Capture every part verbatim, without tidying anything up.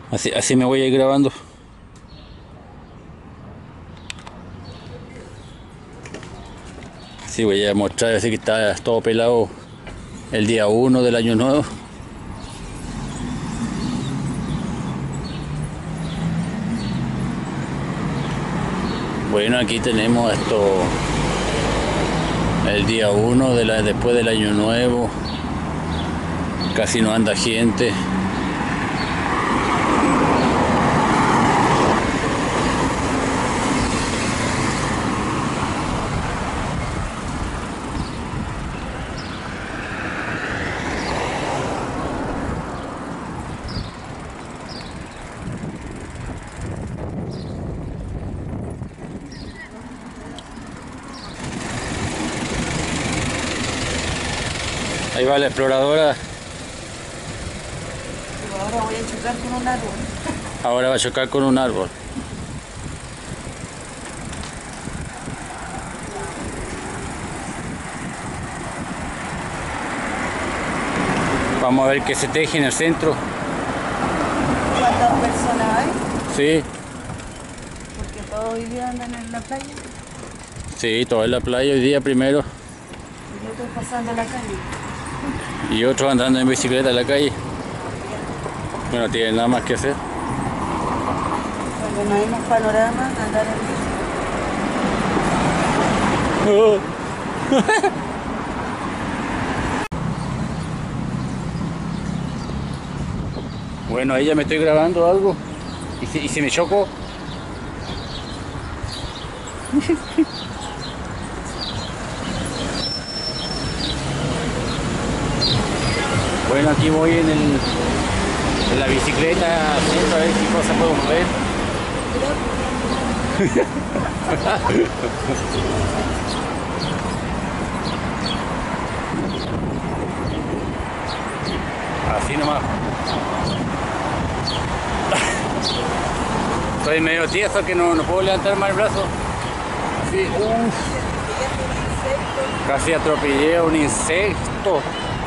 Así, así me voy a ir grabando. Sí, voy a mostrar así que está todo pelado el día uno del año nuevo. Bueno, aquí tenemos esto, el día uno de la, después del año nuevo. Casi no anda gente. Ahí va la exploradora. Ahora voy a chocar con un árbol. Ahora va a chocar con un árbol. Vamos a ver qué se teje en el centro. ¿Cuántas personas hay? Sí, Porque todos hoy día andan en la playa. sí, todo en la playa hoy día primero. Y yo estoy pasando la calle. Y otros andando en bicicleta en la calle. Bueno, no tienen nada más que hacer. Cuando no hay más panorama, andar en bici. Oh. Bueno, ahí ya me estoy grabando algo. ¿Y si, y si me choco? Bueno, aquí voy en, el, en la bicicleta al centro a ver qué cosa puedo mover. Así nomás. Estoy medio tieso que no, no puedo levantar más el brazo. Así, uf. Casi atropellé a un insecto.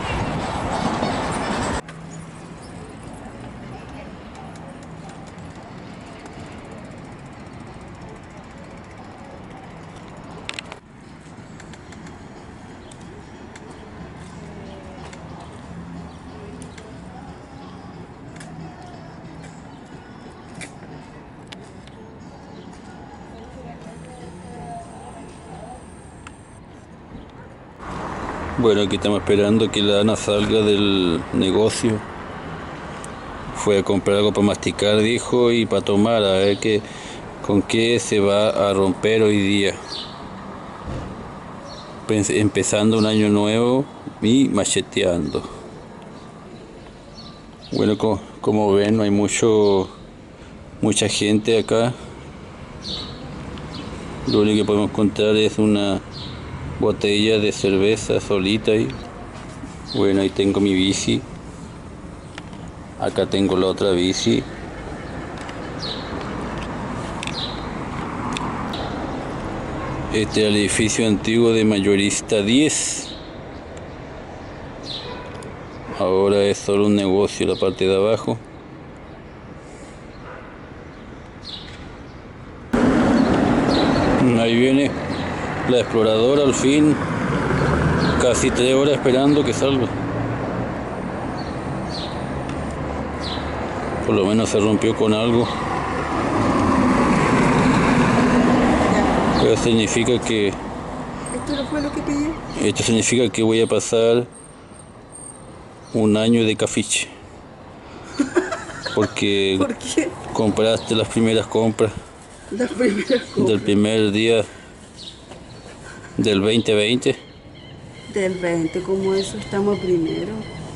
Bueno, aquí estamos esperando que la Ana salga del negocio. Fue a comprar algo para masticar, dijo, y para tomar, a ver qué, con qué se va a romper hoy día. Empezando un año nuevo y macheteando. Bueno, como, como ven, no hay mucho, mucha gente acá. Lo único que podemos encontrar es una botella de cerveza solita ahí. Bueno, ahí tengo mi bici. Acá tengo la otra bici. Este es el edificio antiguo de Mayorista diez. Ahora es solo un negocio la parte de abajo. Ahí viene la exploradora al fin. Casi tres horas esperando que salga. Por lo menos se rompió con algo. Esto significa que... ¿Esto no fue lo que pillé? Esto significa que voy a pasar un año de cafiche. Porque ¿Por qué? compraste las primeras compras Las primeras compras. del primer día del veinte veinte. Del veinte, como eso, estamos primero.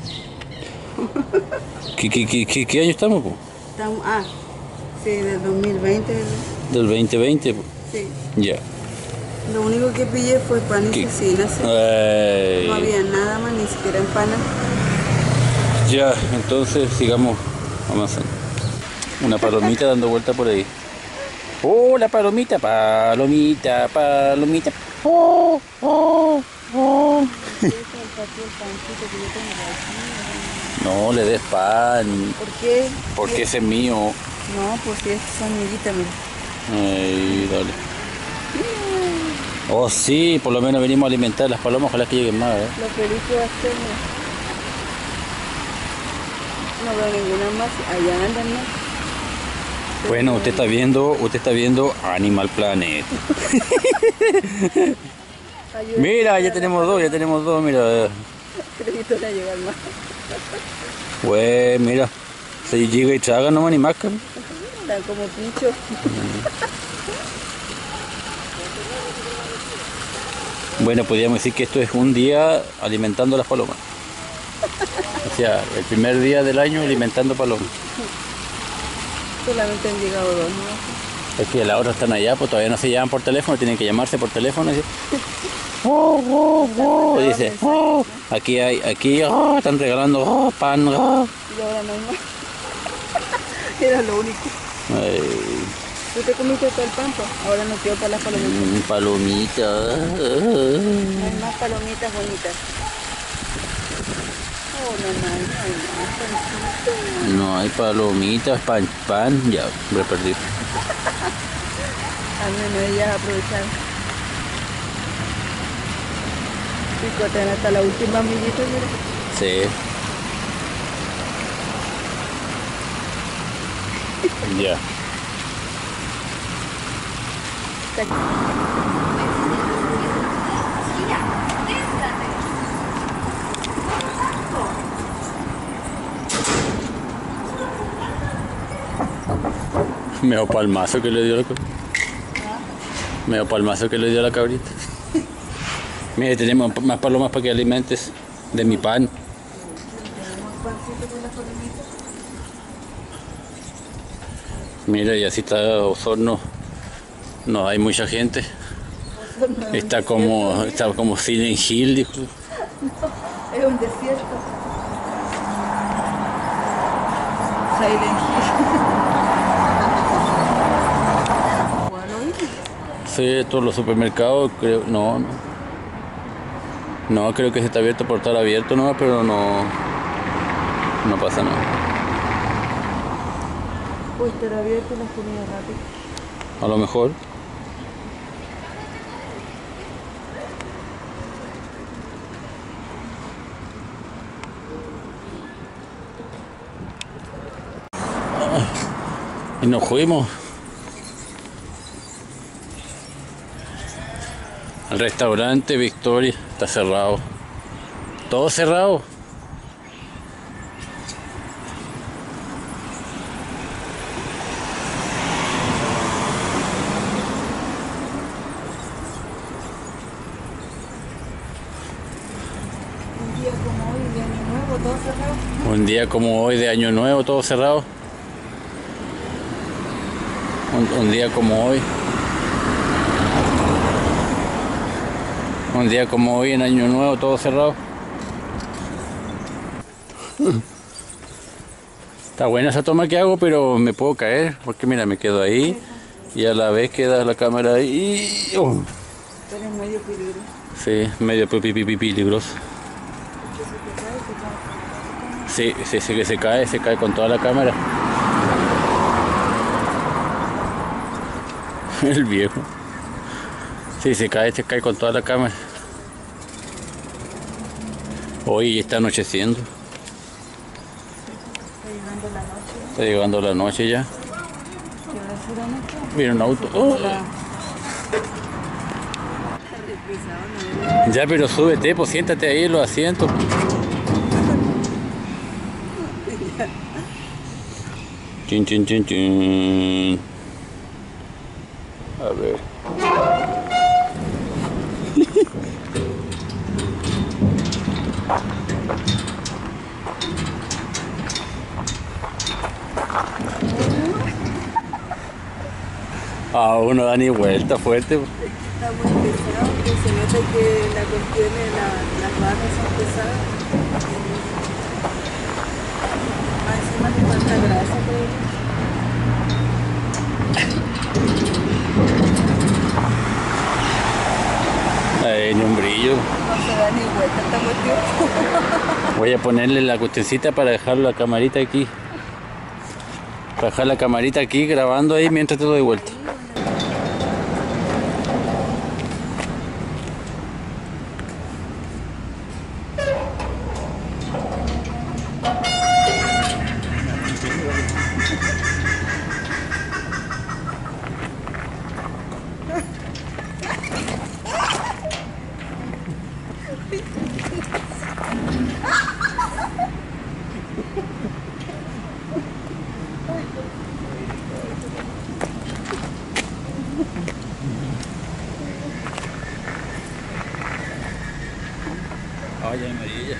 ¿Qué, qué, qué, qué, qué año estamos? Po? Estamos, ah, sí, del dos mil veinte. Del veinte veinte. Po. Sí. Ya. Lo único que pillé fue pan y ¿Qué? cecina. ¿Sí? Ay. No había nada más, ni siquiera empana. Ya, entonces sigamos avanzando. Una palomita dando vuelta por ahí. Oh, la palomita, palomita, palomita. Oh, oh, oh. Este es el papel pancito que yo tengo aquí. No le des pan, ¿Por qué? porque ese es mío. No, pues si estas son amiguitas, mira. Ay, dale. Oh, sí, por lo menos venimos a alimentar las palomas, ojalá que lleguen más, ¿eh? Los pelitos hasta, mira. No veo ninguna más. Allá andan, ¿no? Bueno, usted está viendo, usted está viendo Animal Planet. Mira, ya tenemos dos, ya tenemos dos, mira. Pelito a llegar más. Güey, mira. Se llega y traga nomás ni más, cabrón. Están como pinchos. Bueno, podríamos decir que esto es un día alimentando las palomas. O sea, el primer día del año alimentando palomas. Solamente han llegado dos, ¿no? Es que las otras están allá, pues todavía no se llaman por teléfono, tienen que llamarse por teléfono. Y dice, oh, oh, oh, y dice, oh, aquí hay, aquí, oh, están regalando oh, pan. Oh. Y ahora no hay más. Era lo único. Ay, ¿Tú te comiste todo el pan? Pues? Ahora no quedó para las palomitas. mm, palomita. No hay más palomitas bonitas. Oh, no, no, no hay más pancitos. No hay palomitas, pan, pan, ya, me perdí. Al menos ellas aprovecharon. Picotean hasta la última amiguita, mira. Sí. Ya. Medio palmazo que le dio la cabrita. Medio palmazo que le dio la cabrita. Mire, tenemos más palomas para que alimentes de mi pan. Mira, y así está Osorno. No hay mucha gente. Está como, está como Silent Hill, dijo. Es un desierto. Silent Hill. Sí, todos los supermercados, creo, no, no. No, creo que se está abierto por estar abierto, no, pero no, no pasa nada. Pues estar abierto las comidas rápidas. A lo mejor. Y nos fuimos. El restaurante Victoria está cerrado. Todo cerrado. Un día como hoy de año nuevo, todo cerrado. Un día como hoy de Año Nuevo, todo cerrado. Un, un día como hoy. Un día como hoy en Año Nuevo, todo cerrado. Está buena esa toma que hago, pero me puedo caer, porque mira, me quedo ahí y a la vez queda la cámara ahí. Oh. Pero es medio peligroso. Sí, medio pi, pi, pi, pi, peligroso. Sí, sí, sí, que se cae, se cae con toda la cámara. El viejo. Sí, se cae, se cae con toda la cámara. Hoy está anocheciendo. Está llegando la noche. Está llegando la noche ya. ¿Qué hora será noche? Viene un auto. Oh. Ya, pero súbete, pues siéntate ahí en los asientos. Chin, chin, chin, chin. A ver. Ah, uno da ni vuelta fuerte. Está muy pesado, que se nota que la cuestión de la, las barras son pesadas. Más encima le falta grasa, pero... Ahí ni un brillo. No se da da ni vuelta esta cuestión. Voy a ponerle la cuestecita para dejar la camarita aquí. Para dejar la camarita aquí grabando ahí mientras te doy vuelta. Ay, amarilla.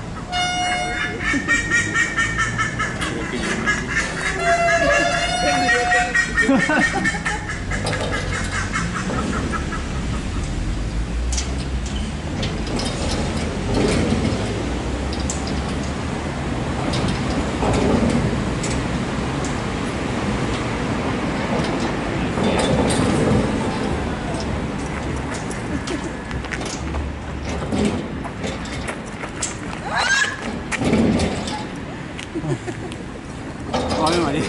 Ave María.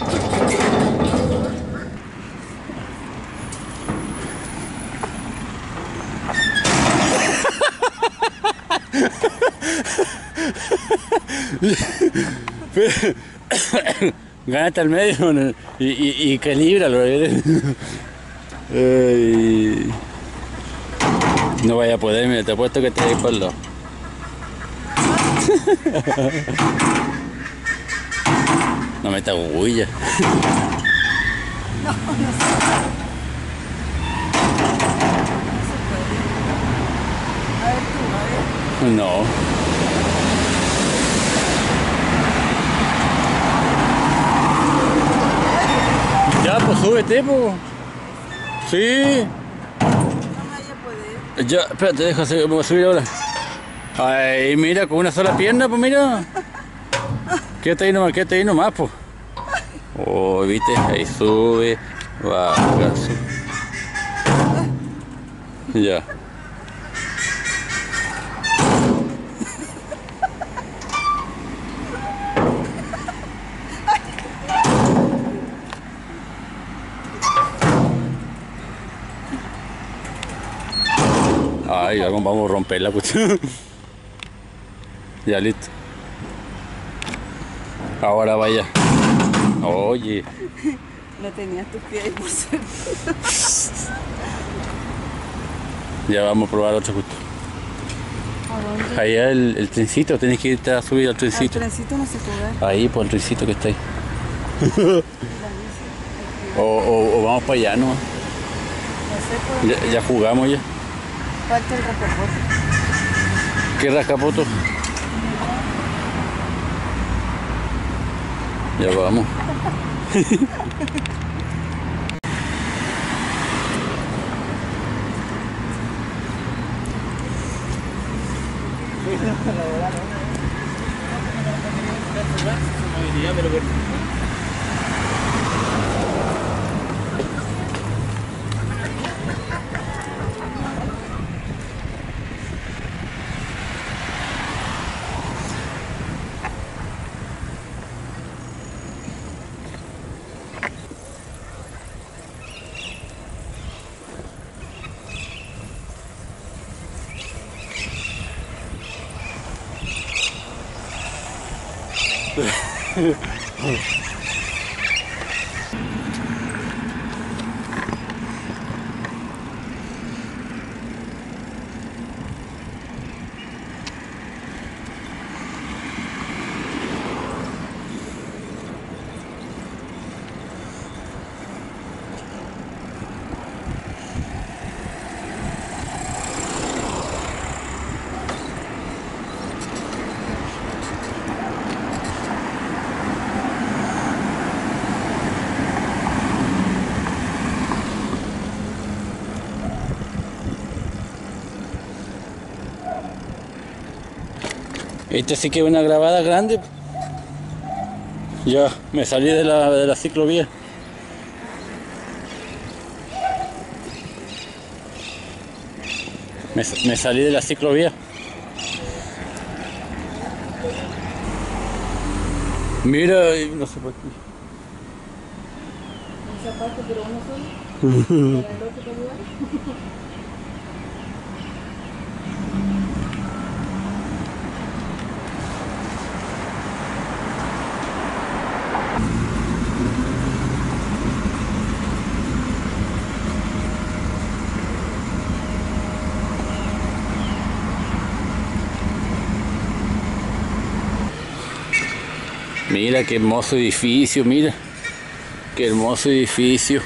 Gánate al medio y, y, y calíbralo. Ay. No vaya a poder, mira, te apuesto que te vais por el lado. No me bulla. No, no se puede. A ver tú, a ver. No. Ya, pues súbete, pues. Sí. No me vaya a poder. Ya, espérate, déjame, me voy a subir ahora. Ay, mira, con una sola pierna, pues mira. Quédate ahí nomás, quédate ahí nomás, pues. Oh, viste, ahí sube, baja, sube. Ya. Ay, vamos, vamos a romper la cuestión. Ya, listo. Ahora vaya. Oye. No tenías tus pies ahí por ser. Ya vamos a probar otra cuestión. ¿A dónde? Allá el, el trencito, tenés que irte a subir al Al trencito. trencito no se puede. Ahí, por el trencito que está ahí. o, o, o vamos para allá, ¿no? No sé por Ya, ya jugamos ya. falta el rascapote. ¿Qué rascapoto? Ya vamos. Esta sí que es una grabada grande. Ya, me salí de la, de la ciclovía. Me, me salí de la ciclovía. Mira, no sé por qué. Un zapato, pero uno solo. Para el otro para ayudar. Mira qué hermoso edificio, mira. Qué hermoso edificio.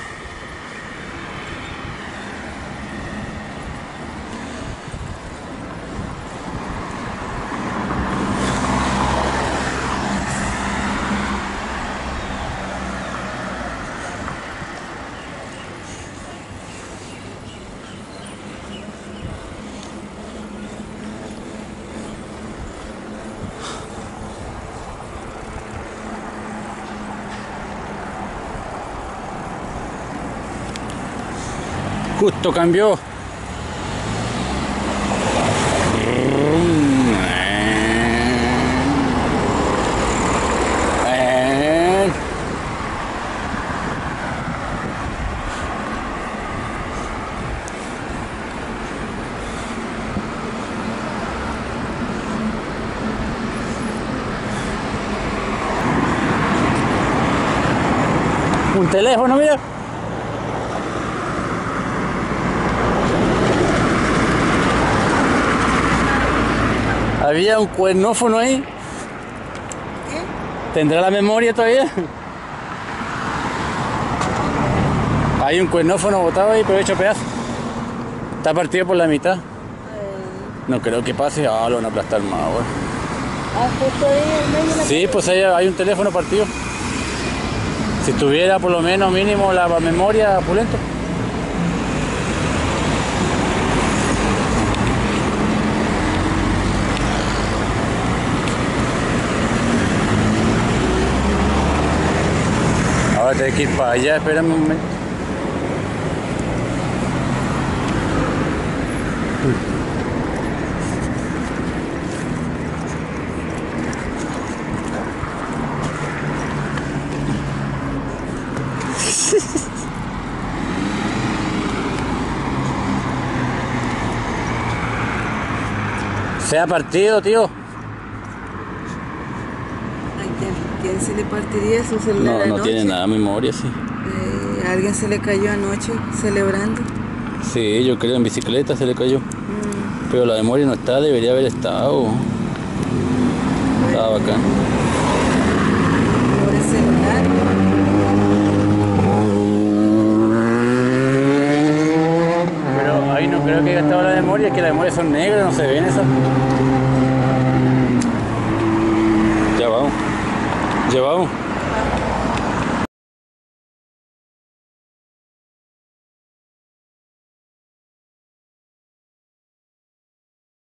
Justo cambió. Un teléfono, mira. Había un cuernófono ahí. ¿Qué? ¿Tendrá la memoria todavía? Hay un cuernófono botado ahí, pero hecho pedazo. Está partido por la mitad. Eh, No creo que pase. Ah, lo van a aplastar más, güey. ah, justo ahí en medio de la Sí, pues ahí hay un teléfono partido. Si tuviera por lo menos mínimo la memoria pulento. Ahora tengo que ir para allá, espérame un momento. Se ha partido, tío. Ay, ¿quién, quién se le partiría su celular No, no anoche? tiene nada de memoria, sí. Eh, a alguien se le cayó anoche celebrando. Sí, yo creo en bicicleta se le cayó. Mm, Pero la memoria no está, debería haber estado. Estaba bacán. por el celular. Pero ahí no creo que haya gastado la memoria, es que las memorias son negras, no se ven esas. Ya vamos. Ya vamos.